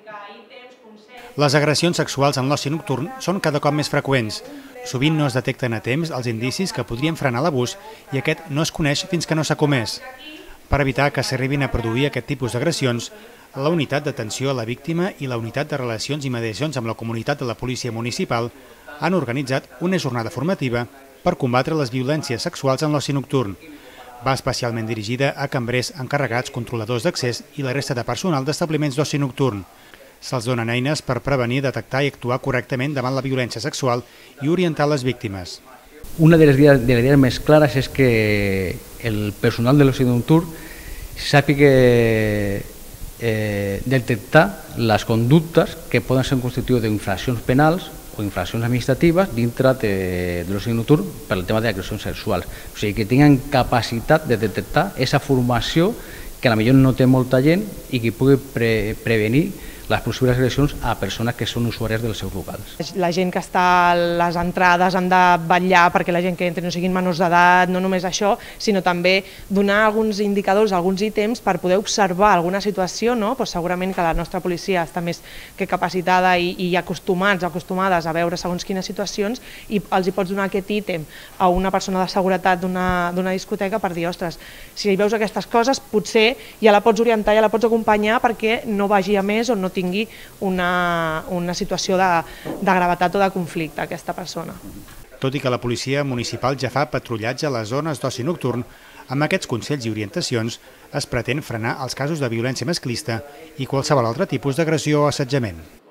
Les agressions sexuals en l'oci nocturn són cada cop més freqüents. Sovint no es detecten a temps els indicis que podrien frenar l'abús i aquest no es coneix fins que no s'ha comès. Per evitar que s'arribin a produir aquest tipus d'agressions, la Unitat d'Atenció a la Víctima i la Unitat de Relacions i Mediacions amb la Comunitat de la Policia Municipal han organitzat una jornada formativa per combatre les violències sexuals en l'oci nocturn. Va especialment dirigida a cambrers, encarregats, controladors d'accés i la resta de personal d'establiments d'oci nocturn. Se'ls donen eines per prevenir, detectar i actuar correctament davant la violència sexual i orientar les víctimes. Una de les idees més clares és que el personal de l'oci nocturn sàpiga detectar les conductes que poden ser constitutives d'infraccions penals o infraccions administratives dintre de l'oci nocturn per al tema d'agressions sexuals. O sigui, que tinguin capacitat de detectar aquesta formació que potser no té molta gent i que pugui prevenir les possibles agressions a persones que són usuàries dels seus locals. La gent que està a les entrades han de vetllar perquè la gent que entri no siguin menors d'edat, no només això, sinó també donar alguns indicadors, alguns ítems per poder observar alguna situació, no? Pues segurament que la nostra policia està més que capacitada i acostumades a veure segons quines situacions i els hi pots donar aquest ítem a una persona de seguretat d'una discoteca per dir, ostres, si veus aquestes coses potser ja la pots orientar, ja la pots acompanyar perquè no vagi a més o no tingui una situació de gravetat o de conflicte aquesta persona. Tot i que la policia municipal ja fa patrullatge a les zones d'oci nocturn, amb aquests consells i orientacions es pretén frenar els casos de violència masclista i qualsevol altre tipus d'agressió o assetjament.